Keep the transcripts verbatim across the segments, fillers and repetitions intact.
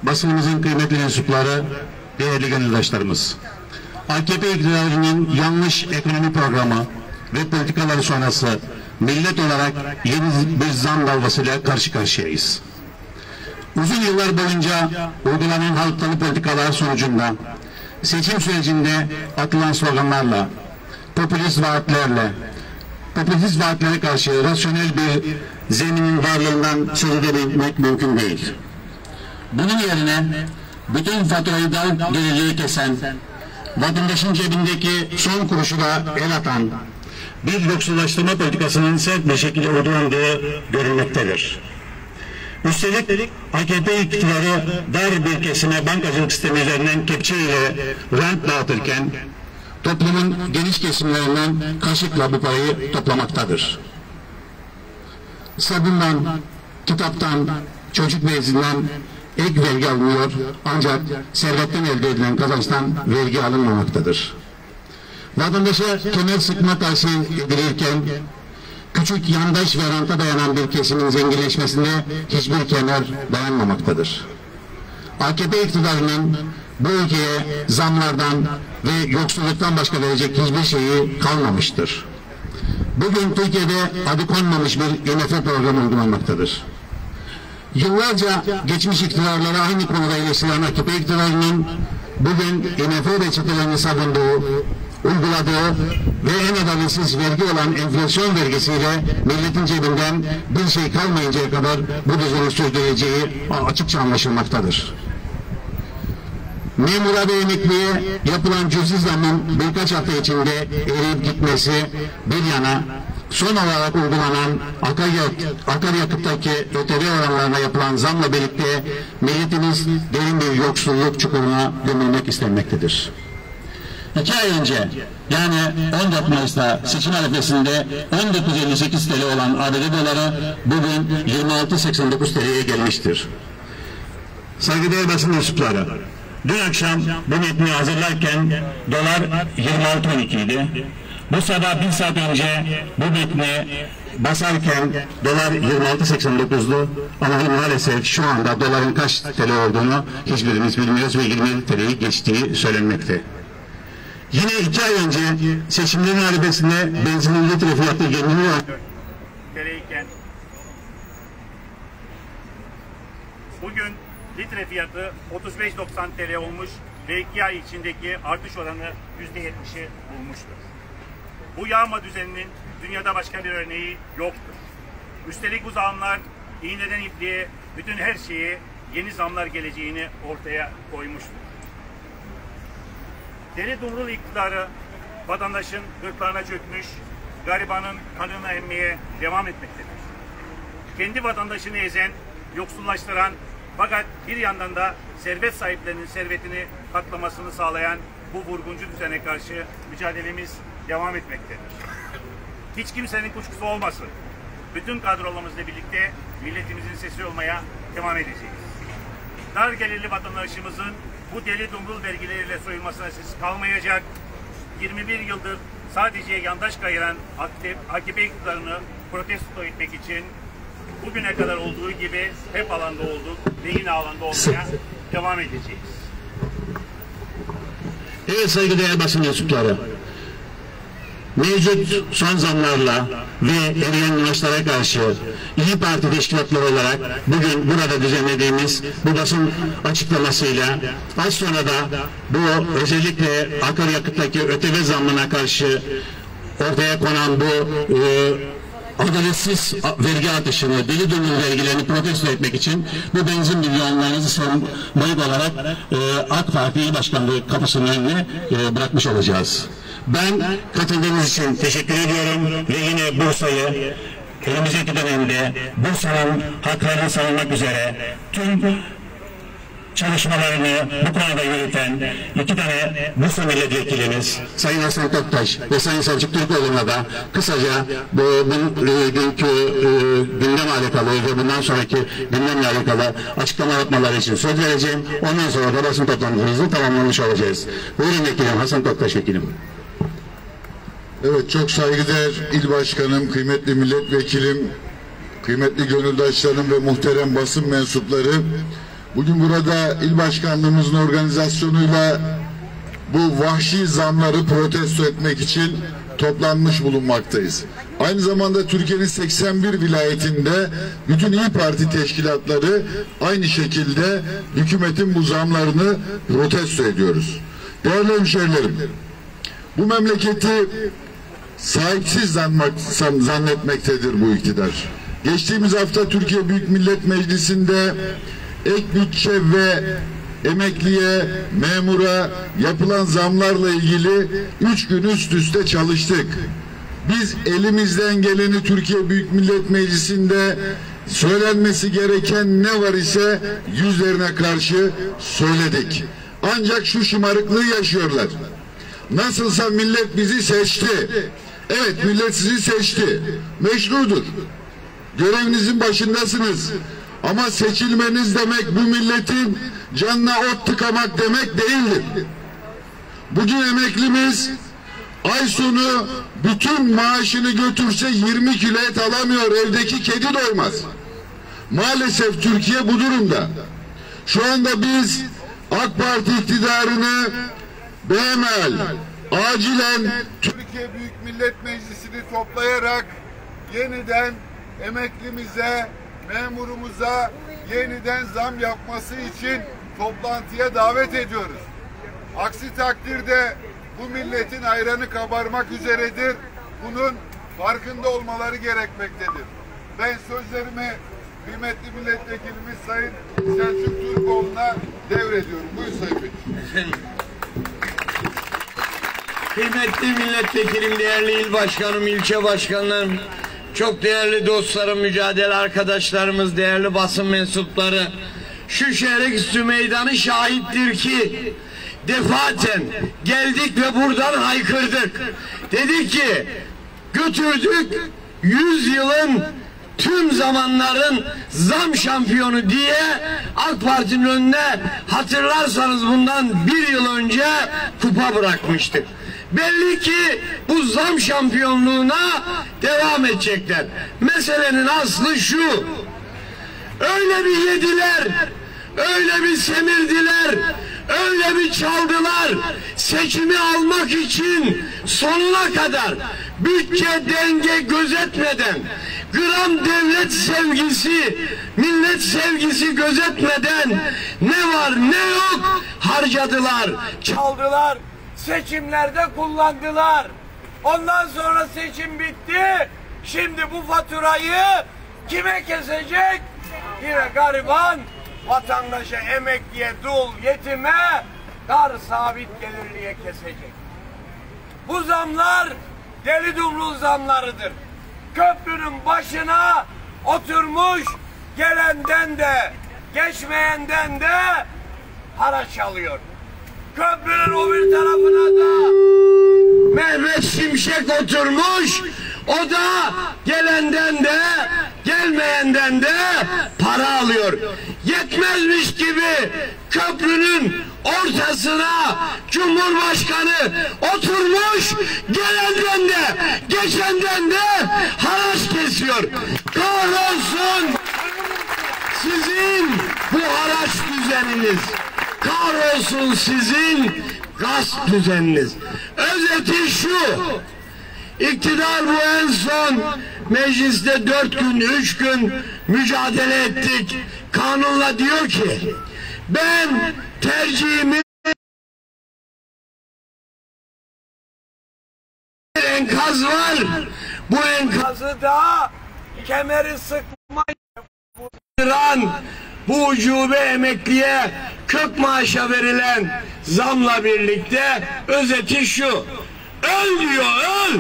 basınımızın kıymetli mensupları, değerli gönüldaşlarımız. A K P iktidarının yanlış ekonomi programı ve politikaları sonrası millet olarak yeni bir zam dalgasıyla karşı karşıyayız. Uzun yıllar boyunca uygulanan halktalı politikalar sonucunda seçim sürecinde atılan sloganlarla, popülist vaatlerle, popülist vaatlere karşı rasyonel bir zeminin varlığından söz edebilmek mümkün değil. Bunun yerine bütün faturayı da gelirliği kesen, vatandaşın cebindeki son kuruşu da el atan bir yoksullaştırma politikasının sert bir şekilde uygulandığı görülmektedir. Üstelik A K P iktidarı dar bir kesime bankacılık sistemi üzerinden kepçe ile rant dağıtırken toplumun geniş kesimlerinden kaşıkla bu parayı toplamaktadır. Sabundan, kitaptan, çocuk bezinden ek vergi alınıyor, ancak servetten elde edilen kazançtan vergi alınmamaktadır. Vatandaşa kemer sıkma tavsiye edilirken küçük yandaş ve ranta dayanan bir kesimin zenginleşmesinde hiçbir kemer dayanmamaktadır. A K P iktidarının bu ülkeye zamlardan ve yoksulluktan başka verecek hiçbir şeyi kalmamıştır. Bugün Türkiye'de adı konmamış bir I M F programı uygulanmaktadır. Yıllarca geçmiş iktidarlara aynı konuda eleştirilen A K P iktidarının bugün I M F reçetelerini savunduğu, uyguladığı ve en adaletsiz vergi olan enflasyon vergisiyle milletin cebinden bir şey kalmayıncaya kadar bu düzeni sürdüreceği açıkça anlaşılmaktadır. Memura ve emekliye yapılan cüzi zamın birkaç hafta içinde eriyip gitmesi bir yana, son olarak uygulanan akaryakıttaki Ö T V oranlarına yapılan zamla birlikte milletimiz derin bir yoksulluk çukuruna gömülmek istenmektedir. İki ay önce, yani on dört Mayıs'ta seçim arifesinde on dokuz virgül elli sekiz T L olan A B D doları bugün yirmi altı virgül seksen dokuz T L'ye gelmiştir. Saygıdeğer basın mensupları, dün akşam bu metni hazırlarken dolar yirmi altı virgül on iki idi. Bu sabah bir saat önce bu metni basarken dolar yirmi altı virgül seksen dokuz'du ama maalesef şu anda doların kaç T L olduğunu hiçbirimiz bilmiyoruz ve yirmi yedi T L'yi geçtiği söylenmekte. Yine iki ay önce seçimlerin arifesinde benzinin litre fiyatı yirmi T L iken bugün litre fiyatı otuz beş virgül doksan T L olmuş ve iki ay içindeki artış oranı yüzde yetmiş'i bulmuştur. Bu yağma düzeninin dünyada başka bir örneği yoktur. Üstelik bu zamlar iğneden ipliğe bütün her şeyi yeni zamlar geleceğini ortaya koymuştur. Deli dumrul iktidarı vatandaşın gırtlağına çökmüş, garibanın kanını emmeye devam etmektedir. Kendi vatandaşını ezen, yoksullaştıran fakat bir yandan da servet sahiplerinin servetini katlamasını sağlayan bu vurguncu düzene karşı mücadelemiz devam etmektedir. Hiç kimsenin kuşkusu olmasın. Bütün kadrolarımızla birlikte milletimizin sesi olmaya devam edeceğiz. Dar gelirli vatandaşımızın bu deli dumrul vergileriyle soyulmasına sesi kalmayacak. yirmi bir yıldır sadece yandaş kayıran A K P iktidarını protesto etmek için bugüne kadar olduğu gibi hep alanda olduk ve yine alanda olmaya devam edeceğiz. Evet saygıdeğer basın mensupları, mevcut son zamlarla ve eriyen maaşlara karşı İYİ Parti teşkilatları olarak bugün burada düzenlediğimiz bu basın açıklamasıyla az sonra da bu özellikle akaryakıttaki Ö T V zammına karşı ortaya konan bu e, adaletsiz vergi artışını, deli dumrul vergilerini protesto etmek için bu benzin milyonlarınızı savunmayı olarak e, AK Parti İl Başkanlığı kapısının önüne e, bırakmış olacağız. Ben katıldığınız için teşekkür ediyorum ve yine Bursa'yı önümüzdeki dönemde Bursa'nın haklarını savunmak üzere tüm çalışmalarını bu konuda yürüten iki tane Bursa milletvekilimiz Sayın Hasan Toktaş ve Sayın Selçuk Türkoğlu'na da kısaca bu bugünkü e, gündem alakalı ve bundan sonraki gündemle alakalı açıklama yapmaları için söz vereceğim. Ondan sonra da basın toplantımızı tamamlamış olacağız. Buyurun vekilim, Hasan Toktaş vekilim. Evet, çok saygıdeğer il başkanım, kıymetli milletvekilim, kıymetli gönüldaşlarım ve muhterem basın mensupları, Bugün burada il başkanlığımızın organizasyonuyla bu vahşi zamları protesto etmek için toplanmış bulunmaktayız. Aynı zamanda Türkiye'nin seksen bir vilayetinde bütün İYİ Parti teşkilatları aynı şekilde hükümetin bu zamlarını protesto ediyoruz. Değerli hemşehrilerim, bu memleketi sahipsiz zannetmektedir bu iktidar. Geçtiğimiz hafta Türkiye Büyük Millet Meclisi'nde ek bütçe ve emekliye, memura yapılan zamlarla ilgili üç gün üst üste çalıştık. Biz elimizden geleni Türkiye Büyük Millet Meclisi'nde söylenmesi gereken ne var ise yüzlerine karşı söyledik. Ancak şu şımarıklığı yaşıyorlar. Nasılsa millet bizi seçti. Evet, millet sizi seçti. Meşrudur. Görevinizin başındasınız. Ama seçilmeniz demek bu milletin canına ot tıkamak demek değildir. Bugün emeklimiz ay sonu bütün maaşını götürse yirmi kilo et alamıyor. Evdeki kedi doymaz. Maalesef Türkiye bu durumda. Şu anda biz AK Parti iktidarını beğenmel, acilen Türkiye Büyük Millet Meclisi'ni toplayarak yeniden emeklimize, memurumuza yeniden zam yapması için toplantıya davet ediyoruz. Aksi takdirde bu milletin ayranı kabarmak üzeredir. Bunun farkında olmaları gerekmektedir. Ben sözlerimi kıymetli milletvekilimiz Sayın Selçuk Türkoğlu'na devrediyorum. Buyur Sayın Vekilim. Kıymetli milletvekilim, değerli il başkanım, ilçe başkanlarım, çok değerli dostlarım, mücadele arkadaşlarımız, değerli basın mensupları, şu Şehreküstü meydanı şahittir ki defaten geldik ve buradan haykırdık. Dedik ki götürdük yüz yılın tüm zamanların zam şampiyonu diye AK Parti'nin önüne, hatırlarsanız bundan bir yıl önce kupa bırakmıştık. Belli ki bu zam şampiyonluğuna devam edecekler. Meselenin aslı şu: öyle bir yediler, öyle bir semirdiler, öyle bir çaldılar, seçimi almak için sonuna kadar bütçe denge gözetmeden, gram devlet sevgisi, millet sevgisi gözetmeden ne var ne yok harcadılar, çaldılar, seçimlerde kullandılar. Ondan sonra seçim bitti. Şimdi bu faturayı kime kesecek? Yine gariban vatandaşa, emekliye, dul, yetime, dar sabit gelirliye kesecek. Bu zamlar deli dumrul zamlarıdır. Köprünün başına oturmuş, gelenden de geçmeyenden de haraç alıyor. Köprünün o bir tarafına da Mehmet Şimşek oturmuş, o da gelenden de gelmeyenden de para alıyor. Yetmezmiş gibi köprünün ortasına Cumhurbaşkanı oturmuş, gelenden de geçenden de haraç kesiyor. Kahrolsun sizin bu haraç düzeniniz, kahrolsun sizin gasp düzeniniz. Özeti şu: İktidar bu en son mecliste dört gün, üç gün mücadele ettik. Kanunla diyor ki ben tercihimi enkaz var. Bu enkazı da kemeri sıkmayan, bu ucube emekliye kök maaşa verilen zamla birlikte özeti şu: öl diyor, öl.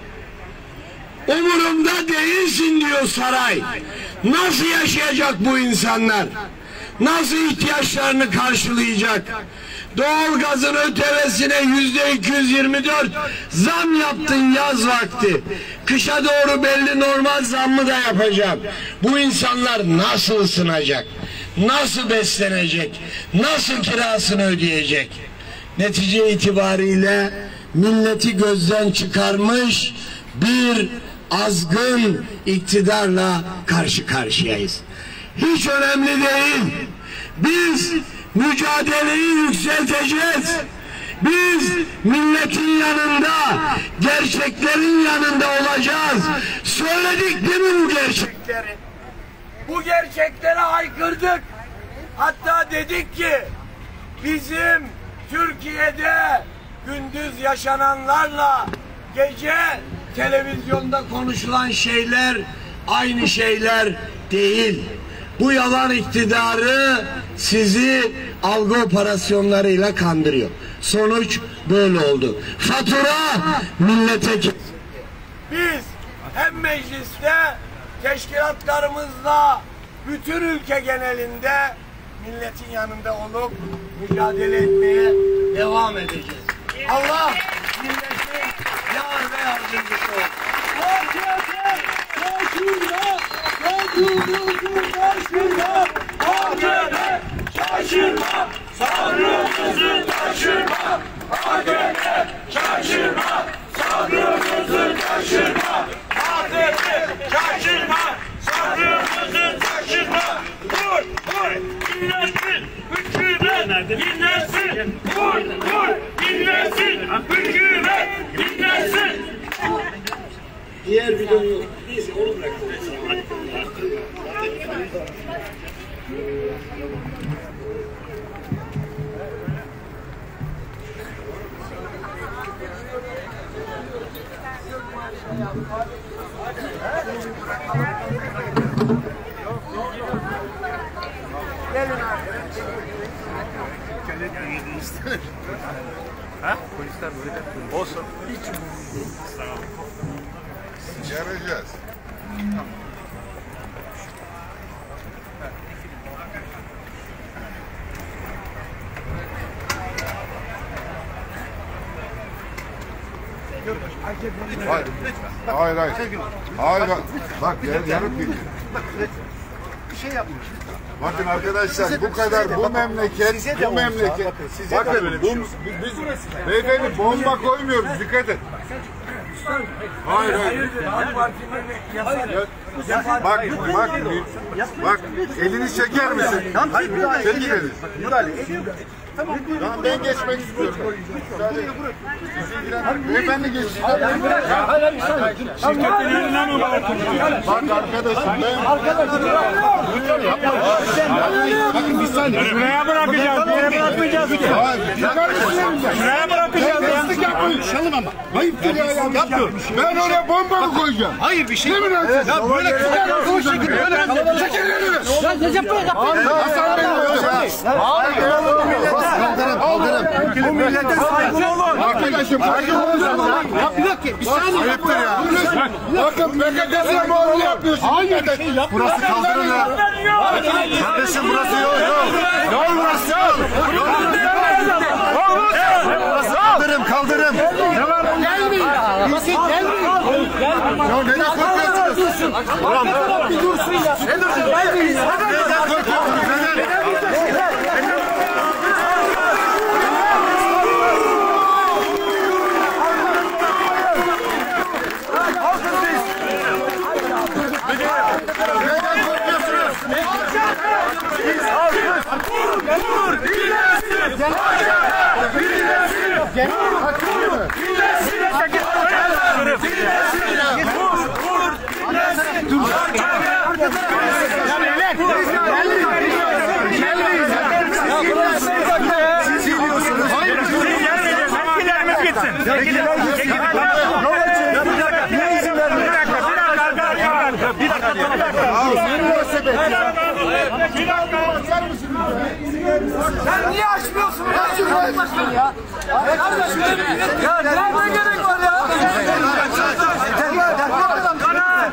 Umurumda değilsin diyor saray. Nasıl yaşayacak bu insanlar? Nasıl ihtiyaçlarını karşılayacak? Doğalgazın ötevesine yüzde iki yüz yirmi dört zam yaptın yaz vakti. Kışa doğru belli normal zammı da yapacağım. Bu insanlar nasıl ısınacak? Nasıl beslenecek? Nasıl kirasını ödeyecek? Netice itibariyle milleti gözden çıkarmış bir azgın iktidarla karşı karşıyayız. Hiç önemli değil. Biz mücadeleyi yükselteceğiz. Biz milletin yanında, gerçeklerin yanında olacağız. Söyledik değil mi bu gerçekleri? Bu gerçeklere haykırdık. Hatta dedik ki bizim Türkiye'de gündüz yaşananlarla gece televizyonda konuşulan şeyler aynı şeyler değil. Bu yalan iktidarı sizi algı operasyonlarıyla kandırıyor. Sonuç böyle oldu. Fatura millete kesildi. Biz hem mecliste teşkilatlarımızla bütün ülke genelinde milletin yanında olup mücadele etmeye devam edeceğiz. Allah milletin yar ve yardımcısı olsun. Şaşırma, sabrımızı taşırma. A K P şaşırma, sabrımızı taşırma. A K P şaşırma, sabrımızı taşırma. Vur, vur, dinlensin, hükümet dinlensin. Vur, vur, dinlensin, hükümet dinlensin. Diğer videoyu neyse onu bırakalım. Ha? Polisler böyle olsun. Göreceğiz. Hayır. Hayır, hayır. Hayır, bak. Bak, yarıp gidiyor. Bir şey yapmış. Bakın arkadaşlar, bu kadar bu memleket, bu memleket. Bakın, bu, biz, beyefendi bomba koymuyoruz, dikkat et. Hayır, hayır. Bak, bak, bak, elini çeker misin? Çekil elini. Müdahale. Tamam, ben geçmek istiyorum. Beyefendi geç. Şirketin önünden mi bakıyorsun? Bak arkadaşım, ben... Bakın bir saniye. Şuraya bırakacağız, bir yere bırakmayacağız ki. Şuraya bırakacağız ya. Destek yapmayın. Şalım ama. Ayıptır ya. Yapmıyor. Ben oraya bomba mı koyacağım? Hayır bir şey. Ne münasebet? Ya böyle kısa bu şekilde böyle Çekil elini. Ya ne yapıyor? Hasan Bey hocam. Kaldırın, kaldırın. Bu millete saygın olun. Arkadaşım saygın olun. Ya bir dakika, bir saniye. Ayıptır ya. Bakın B K K'sine bağlı yapıyorsun. Hayır. Burası kaldırın ya. Kardeşim burası yol yol. Yol burası yol. Kaldırım kaldırım. Gelmeyin. Bizi gelmeyin. Ya neden korkuyorsunuz? Bir dursun ya. Ne dursun? Gelmeyin. Neden korkuyorsunuz? Neden? Sen niye açmıyorsun? Açmıyorsun ya. Kardeşim ya nerede gerek var ya? Kana,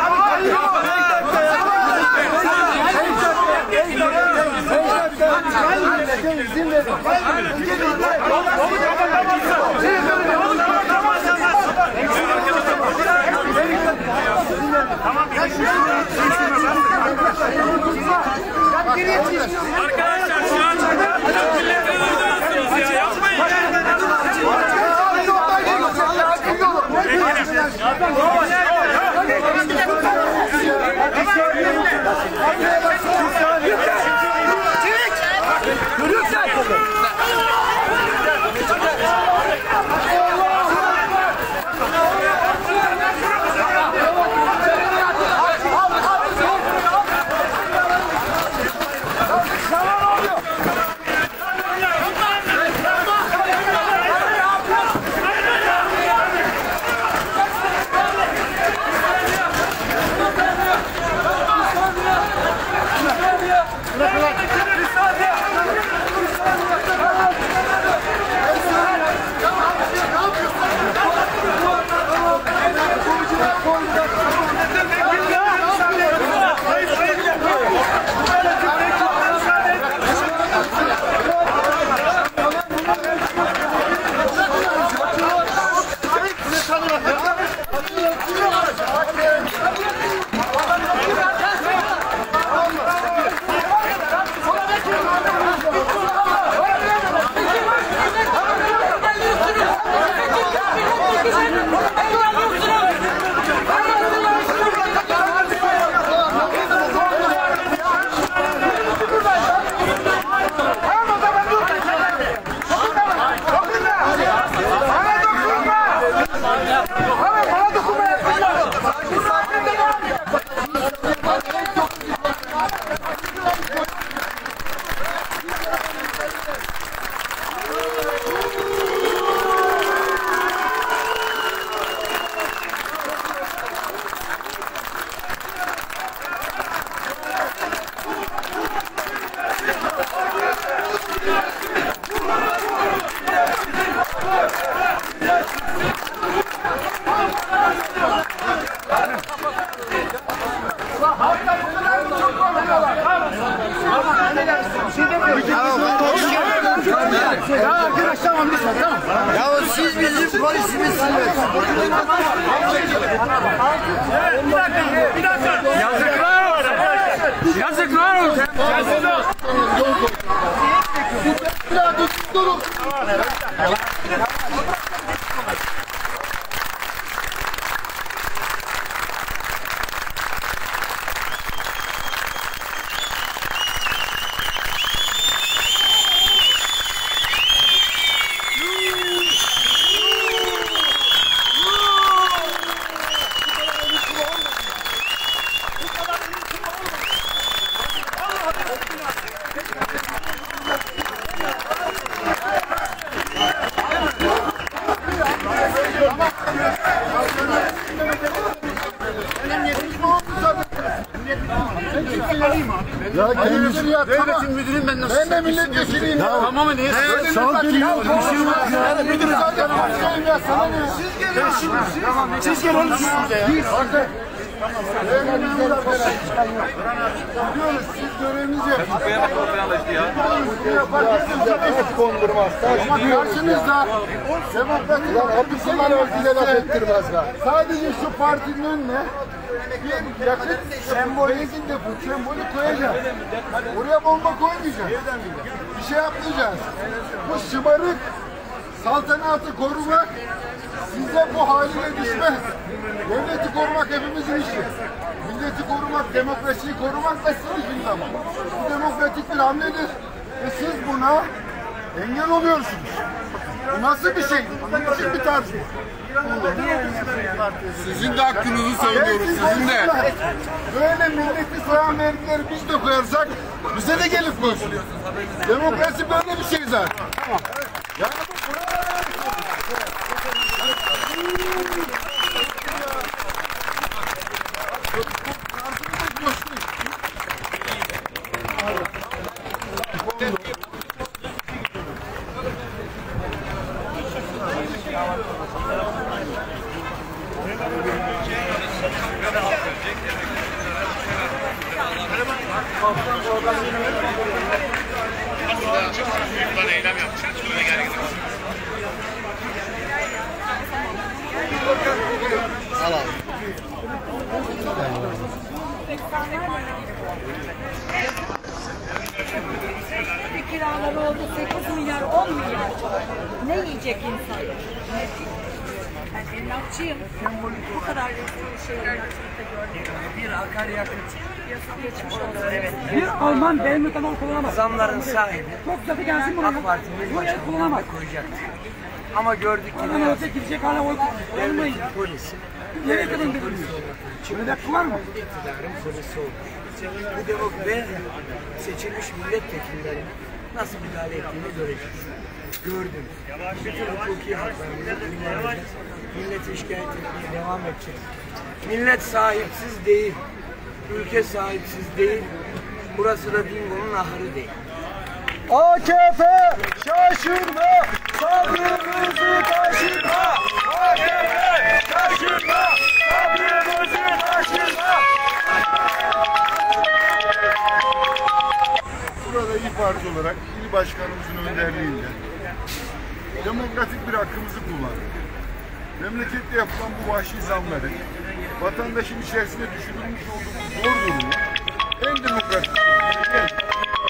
Tamam. Arkadaşlar şu an millete durdurursunuz ya. Yapmayın. Çevik! Ya arkadaş tamam lütfen tamam. Ya siz bizim polisimizsiniz. Bir dakika, bir dakika. Yazıklar var arkadaşlar. Yazıklar olsun. Durun. Ya kendisi ya devletin müdürüyüm ben nasıl? Ben de milletvekiliyim ya. Tamam mı? Niye? Sanki ya bir şey yok ya. Müdür zaten konuşayım ya sana ne? Siz gelin. Siz gelin ya. Biliyoruz siz görevinizi yapın. Bunu yaparken kondurmaz. Ama karşınızda demokratik hapisler örgüde laf ettirmez. Sadece şu partinin önüne bir yakıt sembol, benzin depo sembolü koyacağız. Oraya bomba koymayacağız. Bir şey yapmayacağız. Bu şımarık saltanatı korumak size bu haline düşmez. Devleti korumak hepimizin işi. Milleti korumak, demokrasiyi korumak da sizin işiniz ama. Bu demokratik bir hamledir. Ve siz buna engel oluyorsunuz. Bu nasıl bir şey? Bunun için bir tarz mı? Sizin de hakkınızı savunuyoruz, sizin de. Böyle milleti soyan vergileri biz de koyarsak bize de gelip koysun. Demokrasi böyle bir şey zaten. Tamam. Yani bu Eylem yapacağız. Böyle gel gidelim. Al abi. Bir kiraları oldu sekiz milyar, on milyar. Ne yiyecek insan? Ben emlakçıyım. Bu kadar bir şey emlakçılıkta gördüm. Bir akaryakıt. Geçmiş olsun. Evet. Bir Alman benim metanol kullanamaz. Zamların sahibi Çok katı gelsin buraya. AK Parti'nin Buraya kullanamaz. koyacaktı. Ama gördük ki Adam olsa gidecek hala oy kullanmayın. devletin polisi, Nereye kadar gidiyorsunuz? Devlet var mı? iktidarın polisi olmuş. Bu demok ve seçilmiş milletvekillerine nasıl müdahale ettiğini göreceğiz. Gördüm. Bütün hukuki haklarımızı ilerleyeceğiz. Milleti şikayet etmeye devam edeceğiz. Millet sahipsiz değil. Ülke sahipsiz değil. Burası da Dingo'nun ahırı değil. A K P şaşırma, sabrımızı taşırma. A K P şaşırma, sabrımızı taşırma. Burada İYİ Parti olarak il başkanımızın önderliğinde demokratik bir hakkımızı kullandık. Memlekette yapılan bu vahşi zamları, vatandaşın içerisine düşürülmüş olduğu zor durumu en demokratik şekilde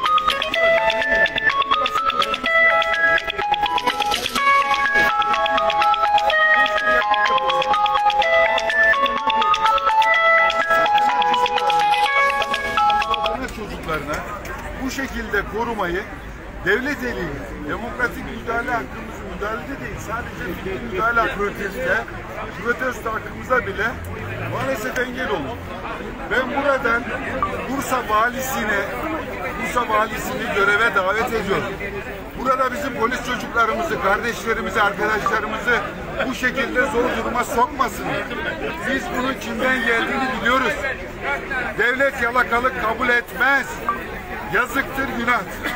çocuklarına bu şekilde korumayı devlet eliyle, demokratik müdahale hakkımızı müdahalede değil, sadece müdahale proteste, protesto hakkımıza bile maalesef engel olur. Ben buradan Bursa valisine, Bursa valisini göreve davet ediyorum. Burada bizim polis çocuklarımızı, kardeşlerimizi, arkadaşlarımızı bu şekilde zor duruma sokmasın. Biz bunun kimden geldiğini biliyoruz. Devlet yalakalık kabul etmez. Yazıktır, günahtır.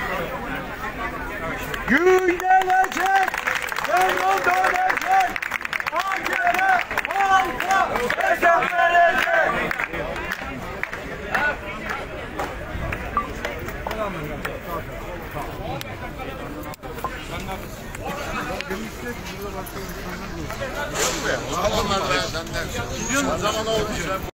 Gün gelecek, devran dönecek, A K P halka hesap verecek. Onlar da senden. Gidiyor mu? Zaman oldu.